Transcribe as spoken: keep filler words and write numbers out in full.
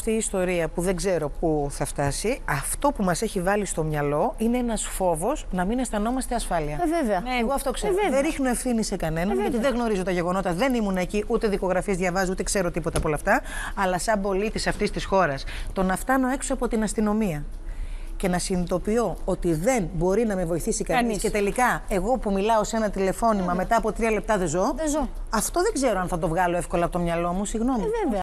αυτή η ιστορία που δεν ξέρω πού θα φτάσει, αυτό που μας έχει βάλει στο μυαλό είναι ένας φόβος να μην αισθανόμαστε ασφάλεια. Ε, βέβαια. Ναι, εγώ αυτό ξέρω. Ε, δεν ρίχνω ευθύνη σε κανέναν, ε, γιατί δεν γνωρίζω τα γεγονότα, δεν ήμουν εκεί, ούτε δικογραφίες διαβάζω, ούτε ξέρω τίποτα από όλα αυτά. Αλλά σαν πολίτης αυτής της χώρας, το να φτάνω έξω από την αστυνομία και να συνειδητοποιώ ότι δεν μπορεί να με βοηθήσει κανείς και τελικά εγώ που μιλάω σε ένα τηλεφώνημα μετά από τρία λεπτά δεν ζω, δεν ζω. Αυτό δεν ξέρω αν θα το βγάλω εύκολα από το μυαλό μου, συγγνώμη. Ε, βέβαια.